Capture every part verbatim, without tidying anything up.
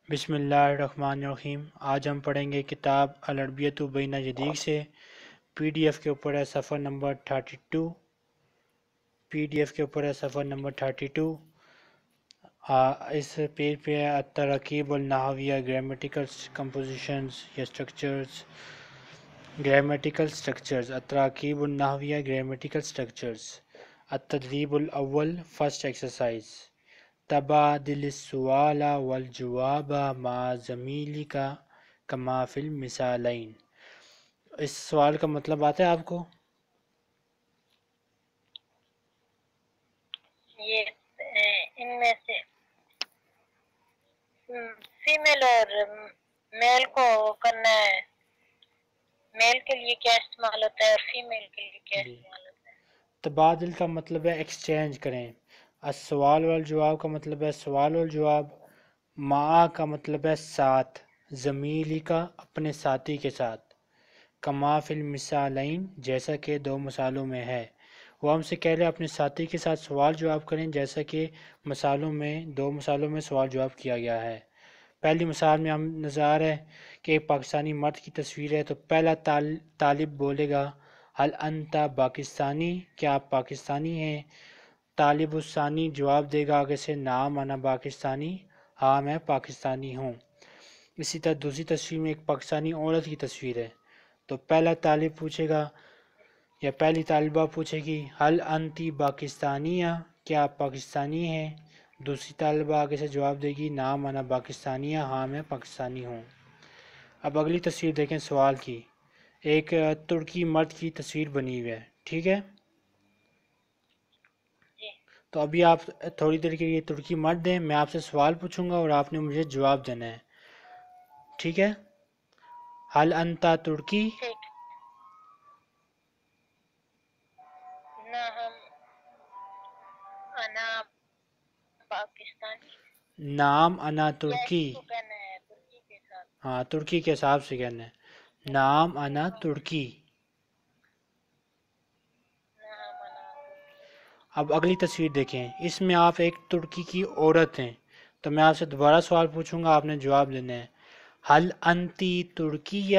بسم اللہ الرحمن الرحیم۔ آج ہم پڑھیں گے کتاب العربیۃ بین یدیک سے۔ پی ڈی ایف کے اوپر ہے صفحہ نمبر thirty two P D F کے اوپر ہے صفحہ نمبر تھرٹی ٹو اس پیج پہ ہے التراکیب النحویہ، گرامیٹیکل کمپوزیشنز یا اسٹرکچرز، گرامیٹیکل اسٹرکچرز، التراکیب النحویہ، گرامیٹیکل اسٹرکچرز۔ التدریب الاول، فرسٹ ایکسرسائز، تبادل السؤال والجواب مع زمیلک کما فی المثالین۔ اس سوال کا مطلب آتا ہے آپ کو؟ یہ ان میں سے فیمیل اور میل کو کرنا ہے، میل کے لیے کیا استعمال ہوتا ہے اور فیمیل کے لیے کیا استعمال ہوتا ہے؟ تبادل کا مطلب ہے ایکسچینج کریں، السؤال والجواب کا مطلب ہے سوال والجواب، مع کا مطلب ہے ساتھ، زمیلی کا اپنے ساتھی کے ساتھ، کما فی المثالین جیسا کہ دو مثالوں میں ہے۔ وہ ہم سے کہہ رہے اپنے ساتھی کے ساتھ سوال جواب کریں جیسا کہ مثالوں میں دو مثالوں میں سوال جواب کیا گیا ہے۔ پہلی مثال میں ہم نظر آ رہا ہے کہ ایک پاکستانی مرد کی تصویر ہے، تو پہلا طالب بولے گا هل انت پاکستانی، کیا آپ پاکستانی ہیں؟ طالب الثانی جواب دے گا آگے سے نعم انا پاکستانی، ہاں میں پاکستانی ہوں۔ اسی طرح دوسری تصویر میں ایک پاکستانی عورت کی تصویر ہے، تو پہلا طالب پوچھے گا یا پہلی طالبہ پوچھے گی هل انتی پاکستانیہ، کیا آپ پاکستانی ہیں؟ دوسری طالبہ آگے سے جواب دے گی نعم انا پاکستانیہ، ہاں میں پاکستانی ہوں۔ اب اگلی تصویر دیکھیں سوال کی، ایک ترکی مرد کی تصویر بنی ہوئی ہے، ٹھیک ہے؟ تو ابھی آپ تھوڑی دیر کے لیے ترکی مرد ہیں، میں آپ سے سوال پوچھوں گا اور آپ نے مجھے جواب دینا ہے، ٹھیک ہے؟ هل انت ترکی، ٹھیک، نہ ہم انا پاکستانی، نعم انا یا ترکی، اسی کو کہنا ہے ترکی کے ساتھ؟ ہاں ترکی کے حساب سے کہنا ہے، نعم انا ترکی۔ نہ ہم انا ترکی۔ اب اگلی تصویر دیکھیں، اس میں آپ ایک ترکی کی عورت ہیں، تو میں آپ سے دوبارہ سوال پوچھوں گا، آپ نے جواب دینا ہے هل انتی ترکیہ،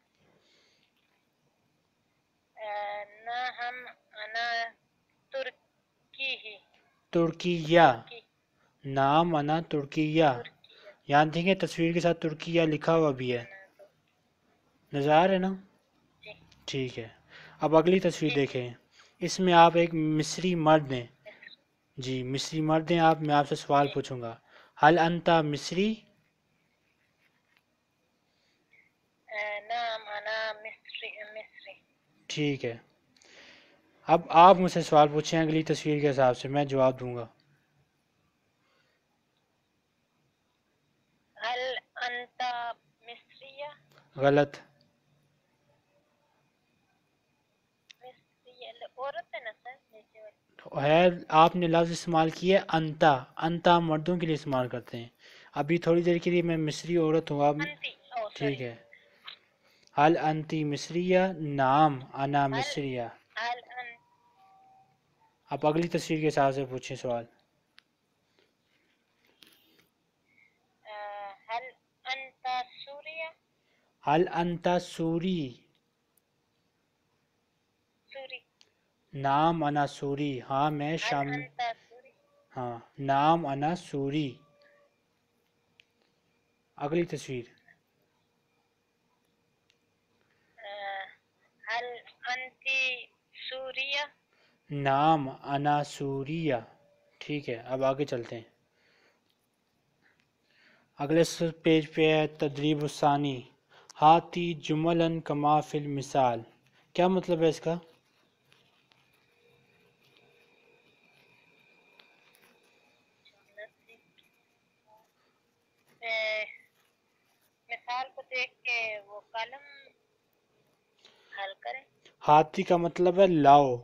نہ ہم انا ترکی ہی، ترکیہ، ترکی نعم انا ترکیہ، ترکیہ، یہاں دیکھیں تصویر کے ساتھ ترکیہ لکھا ہوا بھی ہے، انا ترکی۔ نظر آ رہا ہے نا؟ جی ٹھیک ہے، اب اگلی تصویر جی دیکھیں، اس میں آپ ایک مصری مرد ہیں، جی مصری مرد ہیں آپ، میں آپ سے سوال جی، پوچھوں گا هل انت مصری، نعم انا مصری مصری۔ ٹھیک ہے۔ اب آپ مجھ سے سوال پوچھیں اگلی تصویر کے حساب سے، میں جواب دوں گا۔ هل انت مصریہ، غلط، مصریہ عورت ہے نا سر نیچے والی؟ ہے، آپ نے لفظ استعمال کیا ہے انتا، انتا مردوں کے لیے استعمال کرتے ہیں، ابھی تھوڑی دیر کے لیے میں مصری عورت ہوں، آپ انتی، او ٹھیک سوری، ہے۔ هل انتی مصریہ، نعم انا هل مصریہ۔ هل ان اب اگلی تصویر کے حساب سے پوچھیں سوال، هل انت سوریہ، هل انت سوری، سوری، نعم انا سوری، ہاں میں هل شام، انت سوری، ہاں نعم انا سوری۔ اگلی تصویر، هل انتی سوریہ، نعم انا سوریہ، ٹھیک ہے۔ اب آگے چلتے ہیں، اگلے پیج پہ ہے تدریب الثانی، ہاتی جملاً کما فی المثال، کیا مطلب ہے اس کا؟ مثال کو دیکھ کے وہ کالم حل کریں۔ ہاتی کا مطلب ہے لاؤ،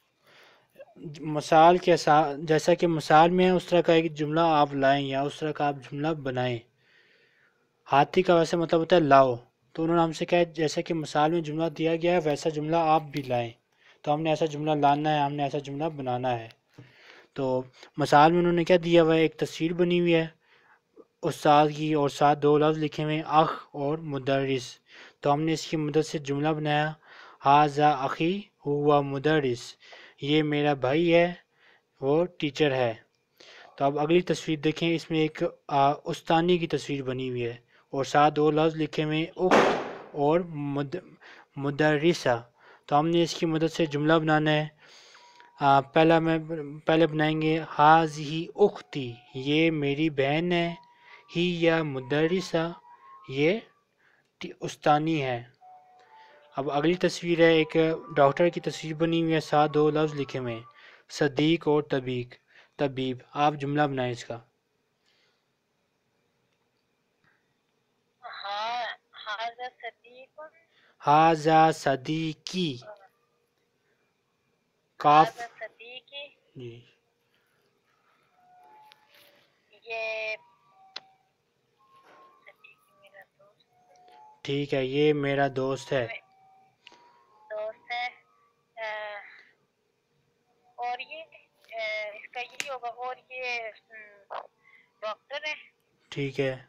مثال کے ساتھ جیسا کہ مثال میں ہے اس طرح کا ایک جملہ آپ لائیں یا اس طرح کا آپ جملہ بنائیں۔ ہاتھی کا ویسے مطلب ہوتا ہے لاؤ، تو انہوں نے ہم سے کہا جیسا کہ مثال میں جملہ دیا گیا ہے ویسا جملہ آپ بھی لائیں، تو ہم نے ایسا جملہ لانا ہے، ہم نے ایسا جملہ بنانا ہے۔ تو مثال میں انہوں نے کیا دیا ہوا ہے، ایک تصویر بنی ہوئی ہے، استاد کی اور ساتھ دو لفظ لکھے ہوئے ہیں اخ اور مدرس، تو ہم نے اس کی مدد سے جملہ بنایا ھذا اخی ہوا مدرس، یہ میرا بھائی ہے وہ ٹیچر ہے۔ تو اب اگلی تصویر دیکھیں، اس میں ایک آ، استانی کی تصویر بنی ہوئی ہے اور ساتھ دو لفظ لکھے ہوئے ہیں اخت اور مد مدرسہ، تو ہم نے اس کی مدد سے جملہ بنانا ہے۔ آ، پہلا میں پہلے بنائیں گے ھذہ اختی، یہ میری بہن ہے، ہی یا مدرسہ، یہ ٹی- استانی ہے۔ اب اگلی تصویر ہے، ایک ڈاکٹر کی تصویر بنی ہوئی ہے، ساتھ دو لفظ لکھے ہوئے ہیں صدیق اور طبیب طبیب آپ جملہ بنائیں اس کا۔ ہاں ھذا صدیق ھذا صدیقی، کاف ھذا صدیقی، جی یہ صدیقی میرا دوست ٹھیک ہے، یہ میرا دوست ہے۔ میں- دوست ہے، آ، اور یہ آ، اس کا یہی ہوگا، اور یہ م، ڈاکٹر ہے، ٹھیک ہے،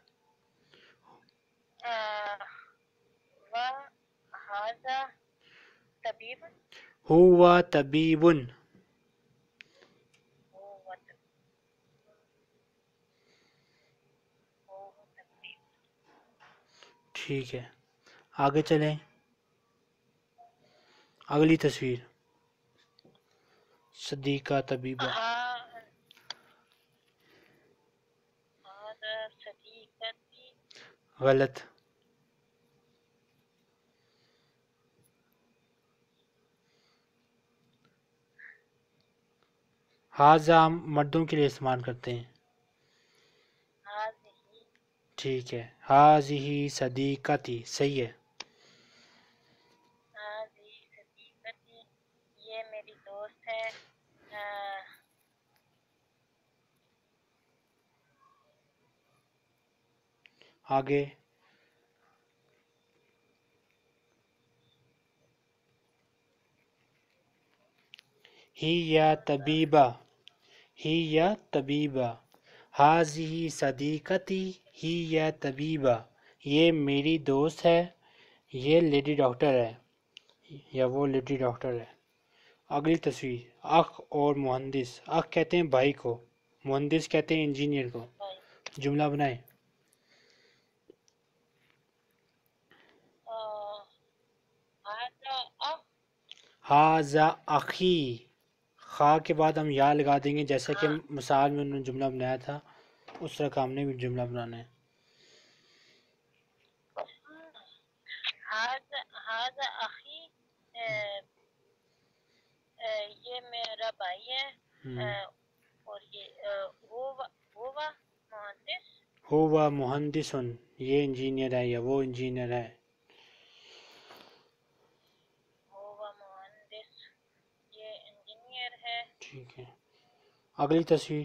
آ، و ھذا طبیب، ہوا طبیب، هو طبیب، هو طبیب۔ ٹھیک ہے، آگے چلیں۔ اگلی تصویر صدیقہ طبیبہ، ہاں ھذا صدیقتی، غلط، ھذا ہم مردوں کے لیے استعمال کرتے ہیں، ھذہ ٹھیک ہے، ھذہ صدیقتی صحیح ہے۔ ھذہ صدیقتی، یہ میری دوست ہے، آ، آگے ہی یا طبیبہ، ہی یا طبیبہ، ھذہ صدیقتی ہی یا طبیبہ، یہ میری دوست ہے، یہ لیڈی ڈاکٹر ہے یا وہ لیڈی ڈاکٹر ہے۔ اگلی تصویر اخ اور مہندس، اخ کہتے ہیں بھائی کو، مہندس کہتے ہیں انجینئر کو، بھائی، جملہ بنائیں۔ آ، ھذا اخ، ھذا اخی، خا کے بعد ہم یا لگا دیں گے جیسا کہ ہاں مثال میں انہوں نے جملہ بنایا تھا، اس طرح کا ہم نے بھی جملہ بنانا ہے۔ ھذا ھذا اخی، آ، آ، یہ میرا بھائی ہے، آ، ہم، اور یہ آ، ہوا ہوا مہندس، ہوا مہندس، یہ انجینئر ہے یا وہ انجینئر ہے۔ ہوا مہندس، یہ انجینئر ہے۔ ٹھیک ہے، اگلی تصویر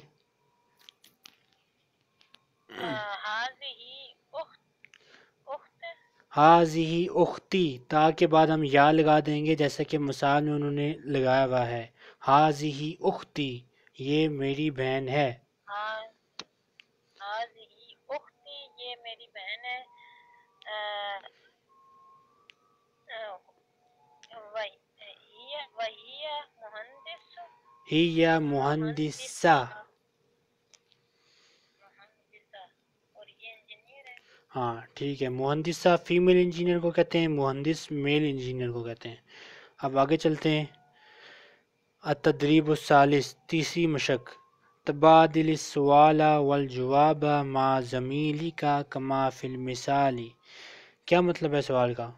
آ، ھذہ اخت اخت، ھذہ اختی، تا کے بعد ہم یا لگا دیں گے جیسا کہ مثال میں انہوں نے لگایا ہوا ہے، ھذہ اختی، یہ میری بہن ہے۔ ہاں ھذہ اختی، یہ میری بہن ہے، آ، آ، وہی وہی مہندس، ہی یا مہندسہ مہندسہ، مہندسہ، اور یہ انجینئر ہے۔ ہاں ٹھیک ہے، مہندسہ فیمیل انجینئر کو کہتے ہیں، مہندس میل انجینئر کو کہتے ہیں۔ اب آگے چلتے ہیں، التدریب الثالث، تیسری مشق، تبادل السؤال والجواب مع زمیلک کما فی المثال، کیا مطلب ہے سوال کا؟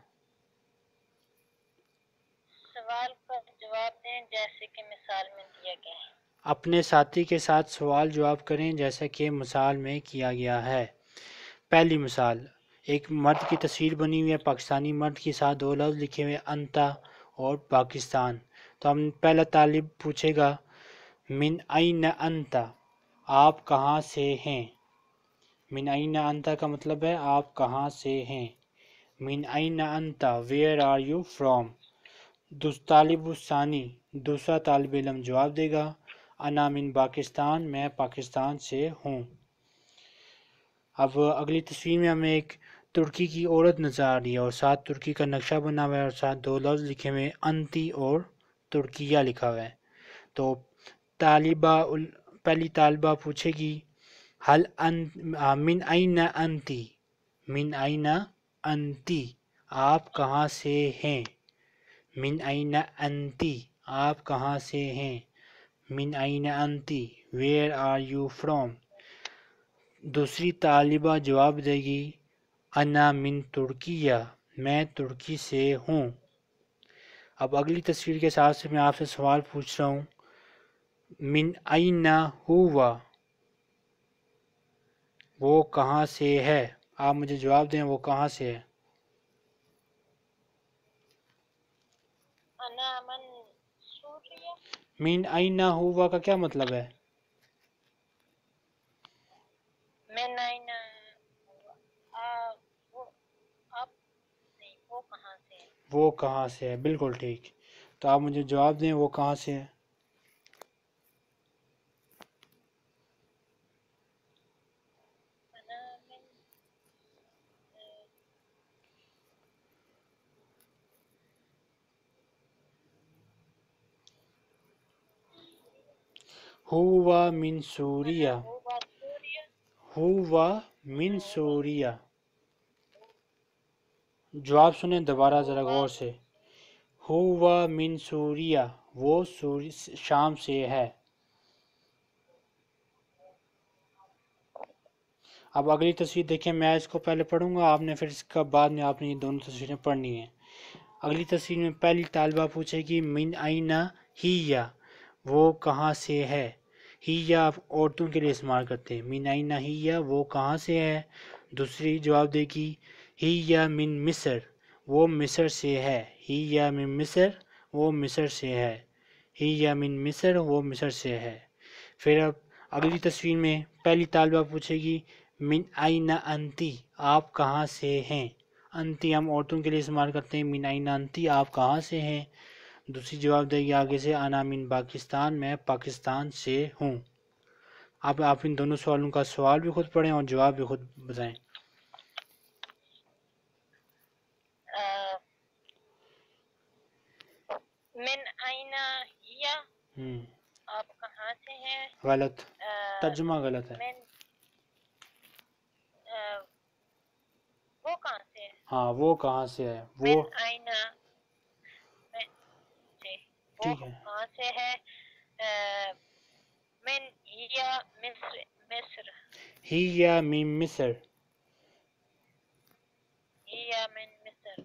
سوال کا جواب دیں جیسے کہ مثال میں دیا گیا ہے۔ اپنے ساتھی کے ساتھ سوال جواب کریں جیسا کہ مثال میں کیا گیا ہے۔ پہلی مثال، ایک مرد کی تصویر بنی ہوئی ہے، پاکستانی مرد کے ساتھ دو لفظ لکھے ہوئے انتا اور پاکستان، تو ہم پہلا طالب پوچھے گا من این انتا، آپ کہاں سے ہیں؟ من این انتا کا مطلب ہے آپ کہاں سے ہیں۔ من این انتا، ویئر آر یو فرام۔ طالب الثانی، دوسرا طالب علم جواب دے گا انا من پاکستان، میں پاکستان سے ہوں۔ اب اگلی تصویر میں ہمیں ایک ترکی کی عورت نظر آ رہی ہے اور ساتھ ترکی کا نقشہ بنا ہوا ہے اور ساتھ دو لفظ لکھے ہوئے ہیں انتی اور ترکیہ لکھا ہوا ہے. تو طالبہ پہلی طالبہ پوچھے گی حل انت من این انتی، من این انتی آپ کہاں سے ہیں، من این انتی آپ کہاں سے ہیں، من این انتی ویئر آر یو فرام. دوسری طالبہ جواب دے گی انا من ترکیہ میں ترکی سے ہوں. اب اگلی تصویر کے ساتھ سے میں آپ سے سوال پوچھ رہا ہوں من این ہوا وہ کہاں سے ہے، آپ مجھے جواب دیں وہ کہاں سے ہے. انا من سوریہ. من این ہوا کا کیا مطلب ہے؟ من این آ- وہ آپ نہیں وہ کہاں سے ہے. وہ کہاں سے ہے، بالکل ٹھیک. تو آپ مجھے جواب دیں وہ کہاں سے ہے. انا من آ، ہوا من انا سوریہ، وہ بات سوریہ. ہوا من انا وہ بات سوریہ. جواب سنیں دوبارہ وہ ذرا غور بات سے. ہوا من سوریہ وہ سوری شام سے ہے. اب اگلی تصویر دیکھیں، میں اس کو پہلے پڑھوں گا، آپ نے پھر اس کا بعد میں آپ نے یہ دونوں تصویریں پڑھنی ہیں. اگلی تصویر میں پہلی طالبہ پوچھے گی من این ہیا وہ کہاں سے ہے. ہیا آپ عورتوں کے لیے استعمال کرتے ہیں، من این ہیا وہ کہاں سے ہے. دوسری جواب دے گی ہیا من مصر وہ مصر سے ہے، ہیا من مصر وہ مصر سے ہے، ہیا من مصر وہ مصر سے ہے. پھر اب اگلی تصویر میں پہلی طالبہ پوچھے گی من این انتی آپ کہاں سے ہیں. انتی ہم عورتوں کے لیے استعمال کرتے ہیں، من این انتی آپ کہاں سے ہیں. دوسری جواب دے گی آگے سے انا من پاکستان میں پاکستان سے ہوں. اب آپ ان دونوں سوالوں کا سوال بھی خود پڑھیں اور جواب بھی خود بتائیں. آ، من این ہیا ہوں آپ کہاں سے ہیں. غلط، آ، ترجمہ غلط ہے. من آ، وہ کہاں سے ہے. ہاں وہ کہاں سے ہے، وہ من این من سے وہ ٹھیک ہے. کہاں سے ہے. آ، من ہیا مصر مصر ہیا من مصر ہیا من مصر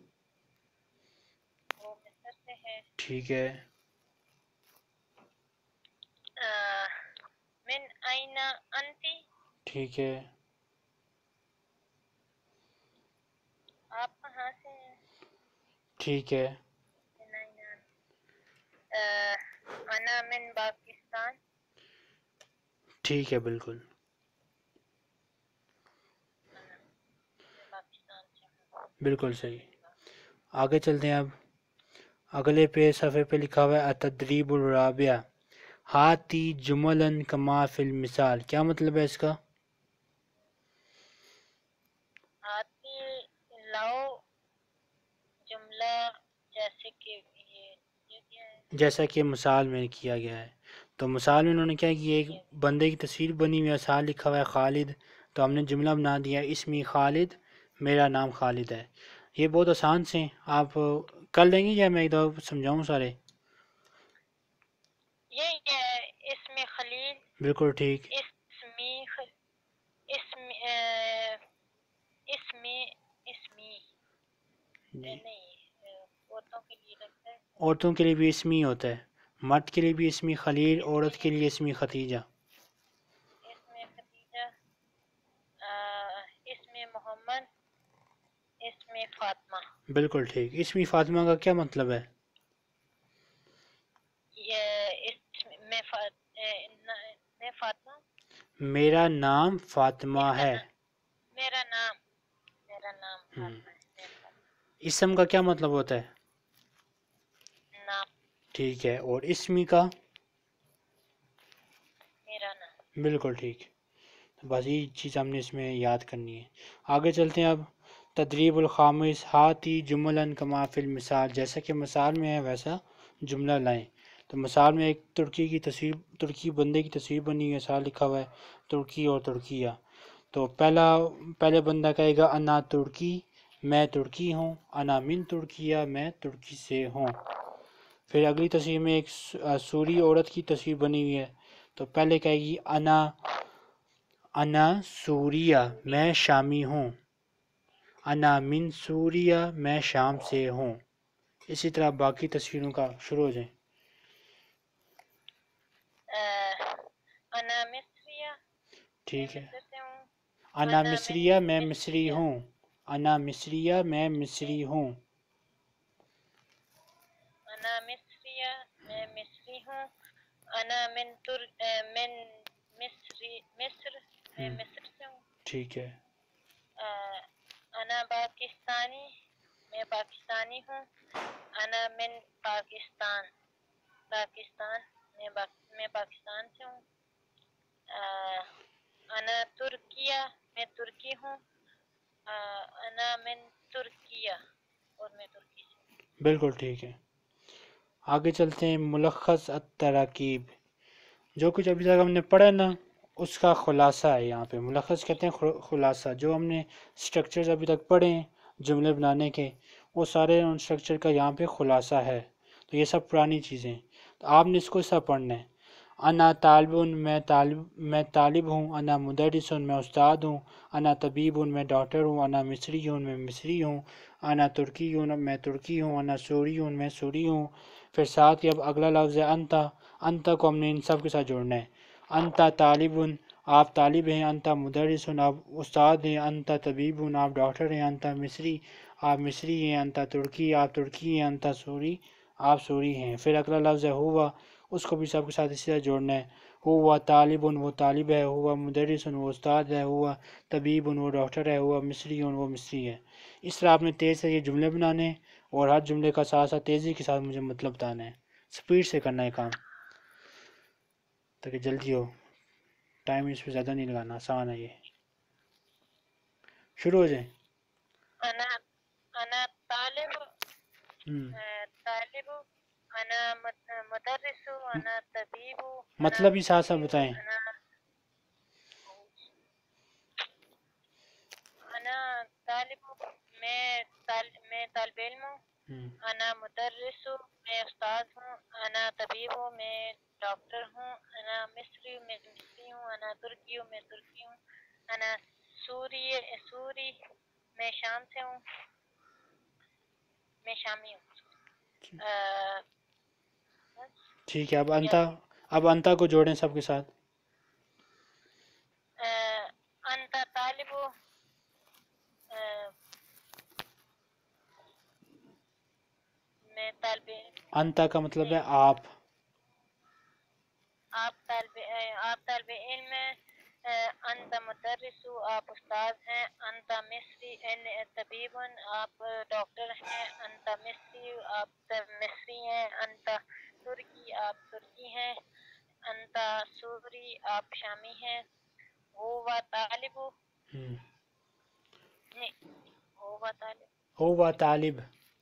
وہ مصر سے ہے. ٹھیک ہے. آ، من این انتی ٹھیک ہے. آپ کہاں سے ہیں. ٹھیک ہے. من این آ، انا من پاکستان ٹھیک ہے بالکل. انا میں پاکستان سے ہوں. بالکل صحیح. آگے چلتے ہیں. اب اگلے پہ صفحے پہ لکھا ہوا ہے التدریب الرابع ہاتی جملاً کما فی المثال. کیا مطلب ہے اس کا؟ آتی لاؤ جملہ جیسے کہ یہ یہ کیا ہے. جیسا کہ مثال میں کیا گیا ہے. تو مثال میں انہوں نے کیا کیا، ایک یہ بندے کی تصویر بنی ہوئی ہے، ساتھ لکھا ہوا ہے خالد، تو ہم نے جملہ بنا دیا اسمی خالد میرا نام خالد ہے. یہ بہت آسان سے ہیں، آپ کر لیں گے یا میں ایک دفعہ سمجھاؤں سارے؟ یہ ہے اسم خلیل. بالکل ٹھیک. اسمی خ- اسم آ، اسمی اسمی جی. نہیں آ، عورتوں کے لیے لگتا ہے. عورتوں کے لیے بھی اسمی ہوتا ہے، مرد کے لیے بھی اسمی خلیل، عورت کے اسمی لیے اسمی ختیجہ. اسم خدیجہ آ، اسم محمد اسم فاطمہ. بالکل ٹھیک. اسمی فاطمہ کا کیا مطلب ہے؟ یہ اسم میں فا- اے، نا- میں فاطمہ میرا نام فاطمہ میرا ہے. نام میرا نام میرا نام ہم۔ فاطمہ ہے. میں فاطمہ اسم کا کیا مطلب ہوتا ہے؟ نام ٹھیک ہے. اور اسمی کا؟ میرا نام. بالکل ٹھیک. بس یہ چیز ہم نے اس میں یاد کرنی ہے. آگے چلتے ہیں. اب تدریب الخامس ہاتی جملاً کما فی المثال، جیسا کہ مثال میں ہے ویسا جملہ لائیں. تو مثال میں ایک ترکی کی تصویر، ترکی بندے کی تصویر بنی ہوئی ہے، ساتھ لکھا ہوا ہے ترکی اور ترکیہ. تو پہلا پہلے بندہ کہے گا انا ترکی، میں ترکی ہوں. انا من ترکیہ، میں ترکی سے ہوں. پھر اگلی تصویر میں ایک سوری عورت کی تصویر بنی ہوئی ہے، تو پہلے کہے گی انا انا سوریہ، میں شامی ہوں. انا من سوریہ، میں شام سے ہوں. اسی طرح باقی تصویروں کا شروع ہو جائیں. انا مصریہ، میں ٹھیک ہے. مصر سے ہوں. انا انا من مصریہ، میں مصری مصریہ، ہوں. انا مصریہ، میں مصری ہوں. انا مصریہ، میں مصری ہوں. انا من تر من مصری مصر، میں ہم، مصر سے ہوں. ٹھیک ہے. انا پاکستانی، میں پاکستانی ہوں. انا من پاکستان، پاکستان، میں میں پاکستان سے ہوں. انا ترکیہ، میں ترکی ہوں. انا من ترکیہ، اور میں ترکی سے ہوں. بالکل ٹھیک ہے. آگے چلتے ہیں. ملخص التراکیب، جو کچھ ابھی تک ہم نے پڑھا نا اس کا خلاصہ ہے یہاں پہ. ملخص کہتے ہیں خلاصہ. جو ہم نے سٹرکچرز ابھی تک پڑھے ہیں جملے بنانے کے، وہ سارے ان سٹرکچر کا یہاں پہ خلاصہ ہے. تو یہ سب پرانی چیزیں ہیں، تو آپ نے اس کو سب پڑھنا ہے. انا طالب، میں طالب میں طالب ہوں. انا مدرس، میں استاد ہوں. انا طبیب، میں ڈاکٹر ہوں. انا مصری، میں مصری ہوں. انا ترکی، میں ترکی ہوں. انا سوری، میں سوری ہوں. پھر ساتھ ہی اب اگلا لفظ ہے انتا. انتا کو ہم نے ان سب کے ساتھ جوڑنا ہے. انتا طالب، آپ طالب ہیں. انتا مدرس، آپ استاد ہیں. انتا طبیب، آپ ڈاکٹر ہیں. انتا مصری، آپ مصری ہیں. انتا ترکی، آپ ترکی ہیں. انتا سوری، آپ سوری ہیں. پھر اگلا لفظ ہے ہوا، اس کو بھی سب کے ساتھ اسی طرح جوڑنا ہے. ہوا طالب، وہ طالب ہے. ہوا مدرس، وہ استاد ہے. ہوا طبیب، وہ ڈاکٹر ہے. ہوا مصری، وہ مصری ہے. اس طرح آپ نے تیز سے یہ جملے بنانے ہیں، اور ہر جملے کا ساتھ ساتھ تیزی کے ساتھ مجھے مطلب بتانا ہے. سپیڈ سے کرنا ہے کام تاکہ جلدی ہو. ٹائم اس پہ زیادہ نہیں لگانا، آسان ہے یہ. شروع ہو جائیں. انا انا طالب، ہم، طالب. انا مدرس، انا طبیب. انا مطلب ہی ساتھ ساتھ مصری، بتائیں. انا انا طالب، میں طالب میں طالب علم ہوں. ہم، انا مدرس، میں استاد ہوں. انا طبیب، میں ڈاکٹر ہوں. انا مصری، میں مصری ہوں. انا ترکی، میں ترکی ہوں. انا سوری سوری میں شام سے ہوں، میں شامی ہوں. آ، بس ٹھیک ہے. اب یہ انتا، آگے. اب انتا کو جوڑیں سب کے ساتھ. آ، انت طالب، آ، میں طالب انتا کا مطلب نہیں ہے آپ. آپ طالب آپ طالب علم ہیں. انت مدرس، آپ استاد ہیں. انت مصری طبیب، آپ ڈاکٹر ہیں. انت مصری، آپ مصری ہیں. انت ترکی، آپ ترکی ہیں. انت سوری، آپ شامی ہیں. ہوا طالب، ہم، نہیں ہوا طالب، ہوا طالب،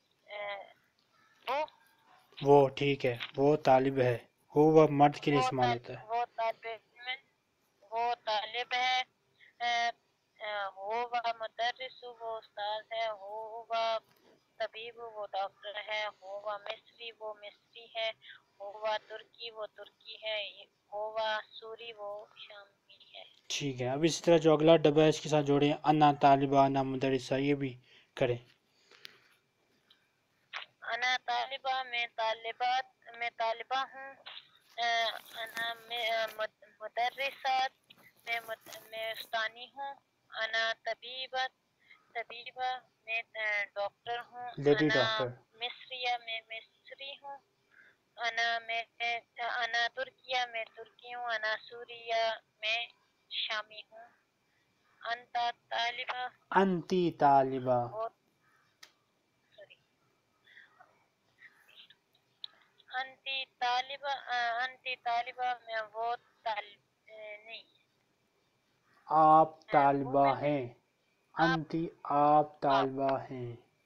وہ وہ ٹھیک ہے. وہ طالب ہے. ہوا مرد کے لیے وہ استعمال طالب ہوتا ہے. وہ طالب علم ہے، وہ طالب ہے. ہوا مدرس، وہ استاد ہے. ہوا طبیب، وہ ڈاکٹر ہے. ہوا مصری، وہ مصری ہے. ہوا ترکی، وہ ترکی ہے. ہوا سوری، وہ شامی ہے. ٹھیک ہے. اب اسی طرح جو اگلا ڈبہ ہے اس کے ساتھ جوڑیں. انا طالبہ، انا مدرسہ، یہ بھی کریں. انا طالبہ، میں طالبات میں طالبہ ہوں. انا مدرسات، میں میں استانی ہوں. انا طبیبت طبیبہ، میں ڈاکٹر ہوں. لیڈی انا ڈاکٹر. مصریہ، میں مصری ہوں. انا میں انا ترکیہ، میں ترکی ہوں. انا سوریہ، میں شامی ہوں. انت طالبہ، انتی طالبہ. وہ سوری انتی طالبہ، انتی طالبہ، میں وہ طالب نہیں آپ وہ طالبہ میں ہیں، آپ انتی آپ آپ طالبہ ہیں،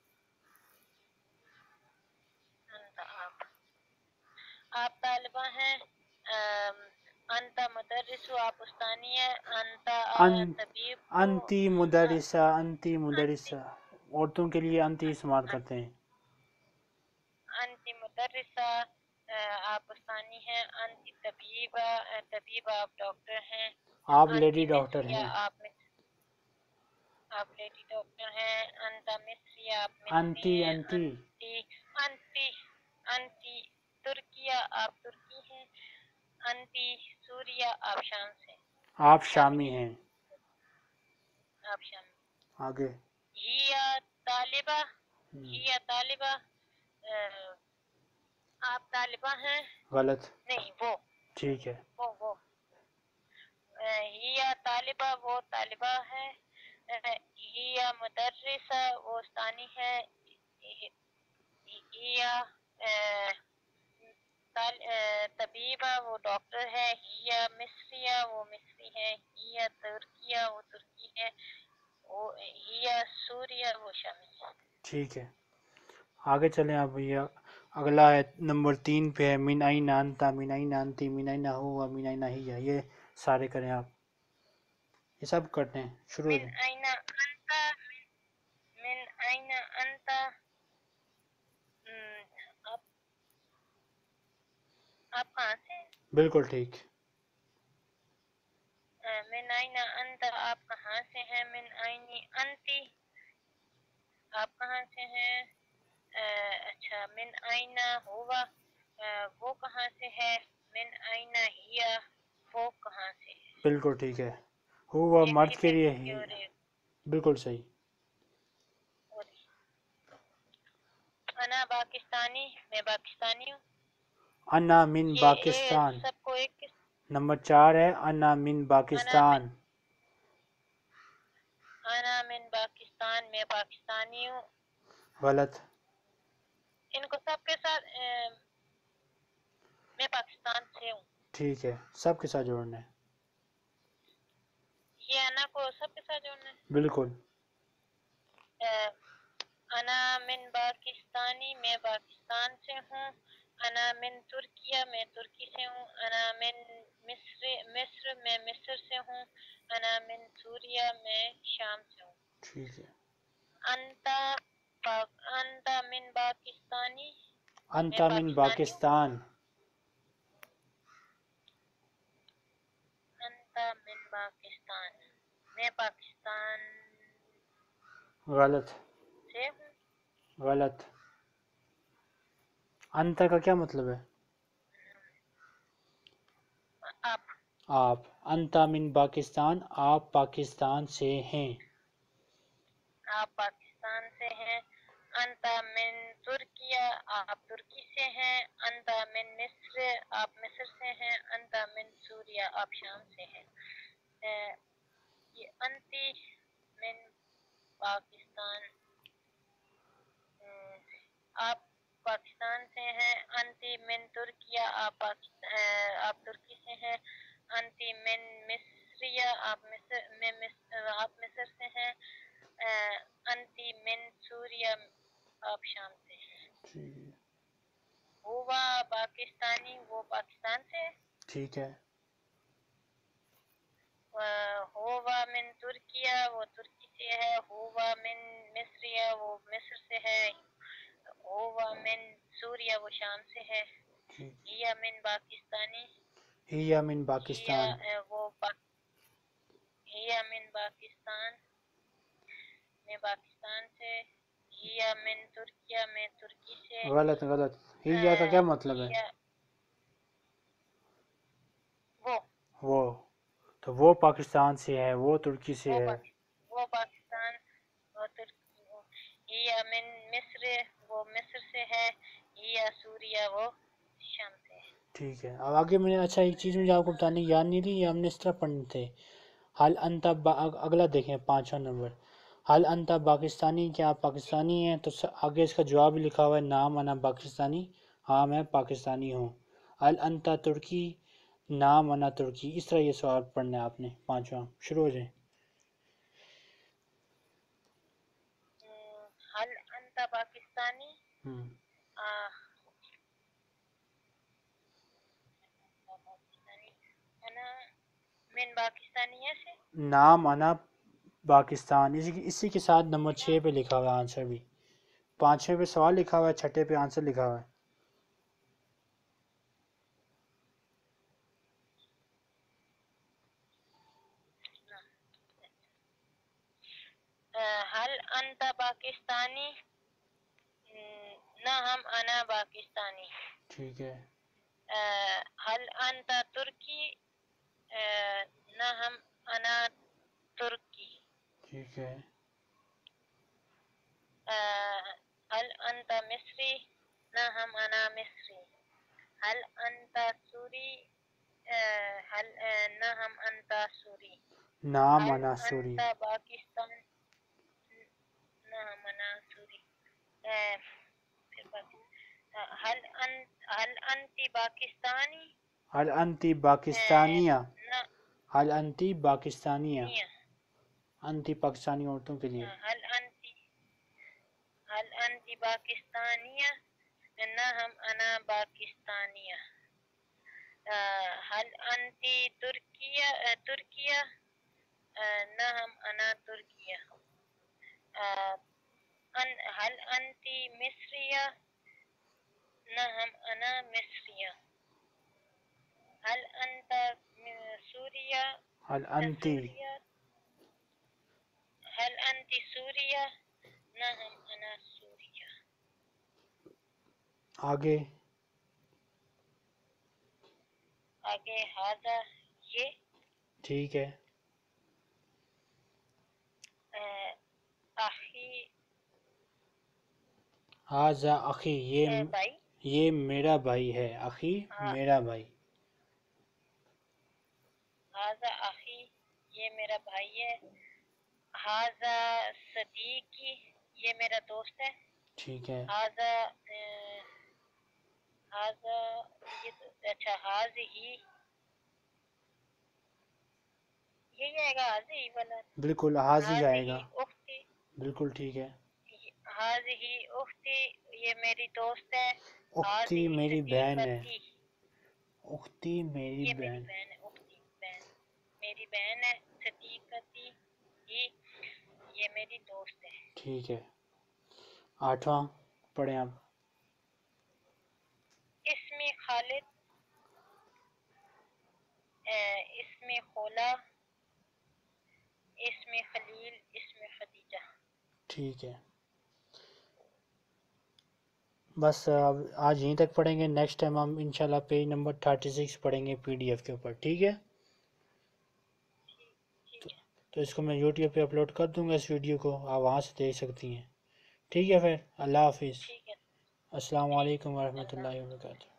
انت آپ آپ طالبہ ہیں، ام، انت مدرس آپ استانی ہے، انت ان طبیب انتی مدرسہ، انتی مدرسہ، عورتوں کے لیے انتی استعمال کرتے ہیں، انت مدرسہ آپ استانی ہیں، انت طبیبہ طبیبہ آپ ڈاکٹر ہیں، آپ انت لیڈی ڈاکٹر مصریہ ہیں، آپ آپ لیڈی ڈاکٹر ہیں، انت مصری آپ مصری انتی ہیں، انتی انتی انتی انتی ترکیہ آپ ترکی ہیں، انتی سوریہ آپ شام سے آپ شامی شامی ہیں، ہیں، آپ شامی، آگے ہی طالبہ ہی طالبہ آپ طالبہ ہیں، غلط، نہیں وہ ٹھیک ہے، وہ وہ ہی طالبہ وہ طالبہ ہے، ہی مدرسہ وہ استانی ہے، ہی طبیبہ وہ ڈاکٹر ہے، ہی مصریہ وہ مصری ہے، ہی ترکیہ وہ ترکی ہے، ہی سوریہ وہ شامی ہے۔ ٹھیک ہے، آگے چلیں آپ بھیا، اگلا ہے نمبر تین پہ ہے، من این انتا، من این انتی، من این ہوا، من این ہی، یہ سارے کریں آپ، یہ سب کرتے ہیں، شروع من سے، این انت من این انت آپ آپ کہاں سے ہیں؟ بالکل ٹھیک، من این انت آپ کہاں سے ہیں، من این انتی آپ کہاں سے ہیں، اچھا من این ہوا وہ کہاں سے ہے، من این ہی وہ کہاں سے ہے، بالکل ٹھیک ہے، ہوا ایک مرد کے فیمیل لیے ہوگی ہی، اور ایک بالکل صحیح، اور انا پاکستانی میں پاکستانی ہوں، انا من یہ یہ پاکستان، سب کو ایک کس نمبر چار ہے انا من انا من پاکستان، انا من پاکستان میں پاکستانی ہوں، غلط، ان کو سب کے ساتھ ام، میں پاکستان سے ہوں، ٹھیک ہے، سب کے ساتھ جوڑنا ہے، یہ انا کو سب کے ساتھ جوڑنا ہے، بالکل، اے، انا من پاکستانی میں پاکستان سے ہوں، انا من ترکیہ میں ترکی سے ہوں، انا من مصر مصر میں مصر سے ہوں، انا من سوریہ میں شام سے ہوں، ٹھیک ہے، انتا پاک انتا من پاکستانی میں انتا من پاکستانی ہوں، پاکستان، انتا من پاکستان میں پاکستان غلط، سے ہوں، غلط، انتا کا کیا مطلب ہے؟ آپ آپ، انتا من پاکستان، آپ پاکستان سے ہیں، آپ پاکستان سے ہیں، انتا من ترکیہ آپ ترکی سے ہیں، انتا من مصر آپ مصر سے ہیں، انتا من سوریہ آپ شام سے ہیں، اے، یہ انتی من پاکستان ام، آپ پاکستان سے ہیں، انتی من ترکیہ آپ پاکستان آپ ترکی سے ہیں، انتی من مصریہ آپ مصر میں مصر آپ مصر سے ہیں، اے، انتی من سوریہ آپ شام سے ہیں، ٹھیک ہے، ہوا پاکستانی وہ پاکستان سے ہے، ٹھیک ہے، ہوا من ترکیہ وہ ترکی سے ہے، ہوا من مصریہ وہ مصر سے ہے، ہوا من سوریہ وہ شام سے ہے، ٹھیک، ہیا من پاکستانی ہیا من ہیا پاکستان، اے، وہ پاک ہیا من پاکستان میں پاکستان سے، ہیا من ترکیہ میں ترکی سے، غلط، غلط، ہیا کا اے، کیا مطلب ہے؟ ہیا وہ وہ، تو وہ پاکستان سے ہے، وہ ترکی سے وہ ہے، پاک وہ پاکستان وہ ترکی وہ ہیا من مصر وہ مصر سے ہے، ہیا سوریہ وہ شام سے ہے، ٹھیک ہے، اب آگے میں نے، اچھا ایک چیز مجھے آپ کو بتانی یاد نہیں تھی، یہ ہم نے اس طرح پڑھنے تھے، حل انتا با اگلا دیکھیں پانچواں نمبر، حل انتا پاکستانی، کیا آپ پاکستانی ہیں؟ تو آگے اس کا جواب بھی لکھا ہوا ہے، نام انا پاکستانی، ہاں میں پاکستانی ہوں، حل انتا ترکی، نام انا ترکی، اس طرح یہ سوال پڑھنا ہے آپ نے پانچواں. شروع ہو جائیں. هل أنت باكستاني؟ ہم. آه، أنا من باکستانیہ سے. نام انا پاکستان، اسی اسی کے ساتھ نمبر چھ پہ لکھا ہوا ہے آنسر بھی. پانچویں پہ سوال لکھا ہوا ہے، چھٹے پہ آنسر لکھا ہوا ہے. هل أنت باکستانی؟ نعم أنا باکستانی. ٹھیک ہے. هل أنت ترکی؟ نعم أنا ترکی. ٹھیک ہے. هل أنت مصری؟ نعم أنا مصری. هل أنت سوری؟ هل نعم أنت سوری. نام هل انا سوری. أنت باکستان؟ نعم أنا سوری. هل أنت هل أنت باکستانی؟ هل انتی پاکستانیہ؟ نعم. هل انتی پاکستانیہ؟ انتی پاکستانی عورتوں کے لیے. هل أنت هل أنت باکستانیہ؟ نعم أنا باکستانیہ. هل أنت ترکیہ ترکیہ؟ نعم أنا ترکیہ. هل أنت مصریہ؟ نعم أنا مصریہ. هل أنت سوریہ؟ هل انتی سوریہ. هل أنت سوریہ؟ نعم أنا سوریہ. آگے. آگے هذا یہ. ٹھیک ہے. اخی ہاذا اخی، یہ بھائی. یہ میرا بھائی ہے. اخی میرا بھائی. هذا اخی، یہ میرا بھائی ہے. هذا صدیقی، یہ میرا دوست ہے. ٹھیک ہے. هذا هذا یہ تو اچھا هذه، یہی آئے گا هذه والا. بالکل حاضی آئے گا. هذه اختی. بالکل ٹھیک ہے. هذه اختی، یہ میری دوست ہے. اختی هذه میری بہن ہے. صدیقتی، اختی میری یہ میری بہن. بہن ہے. اختی بہن، میری بہن ہے. صدیقتی ہی، یہ میری دوست ہے. ٹھیک ہے. آٹھواں پڑھیں آپ. اسمی خالد، اسمی خولا، اسمی خلیل، اسمی خدیجہ. ٹھیک ہے. بس اب آج یہیں تک پڑھیں گے. نیکسٹ ٹائم ہم انشاءاللہ پیج نمبر تھرٹی سکس پڑھیں گے پی ڈی ایف کے اوپر. ٹھیک ہے. تو, تو اس کو میں یوٹیوب پہ اپلوڈ کر دوں گا اس ویڈیو کو، آپ وہاں سے دیکھ سکتی ہیں. ٹھیک ہے. پھر اللہ حافظ. ٹھیک ہے. السلام ٹھیک علیکم ہے. ورحمۃ اللہ اللہ وبرکاتہ.